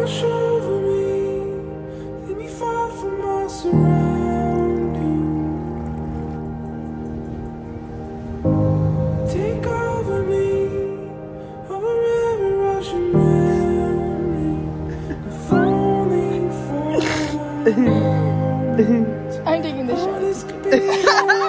Wash over me, let me fall from my surroundings. Take over me, over every rushing memory. If only for I'm taking this shot. this could be